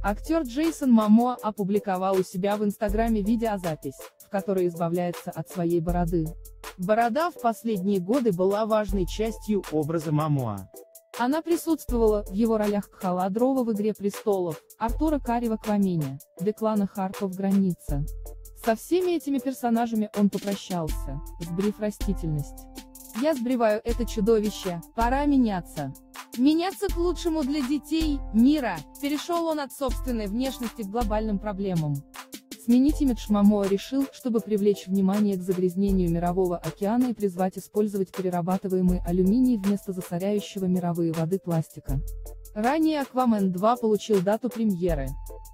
Актер Джейсон Момоа опубликовал у себя в Инстаграме видеозапись, в которой избавляется от своей бороды. Борода в последние годы была важной частью образа Момоа. Она присутствовала в его ролях Кхала-Дрова в «Игре престолов», Артура Карри в «Аквамене», Деклана Харпа в «Границе». Со всеми этими персонажами он попрощался, сбрив растительность. «Я сбриваю это чудовище, пора меняться. Меняться к лучшему для детей, мира», перешел он от собственной внешности к глобальным проблемам. Сменить имидж Момоа решил, чтобы привлечь внимание к загрязнению Мирового океана и призвать использовать перерабатываемый алюминий вместо засоряющего мировые воды пластика. Ранее «Аквамен 2» получил дату премьеры.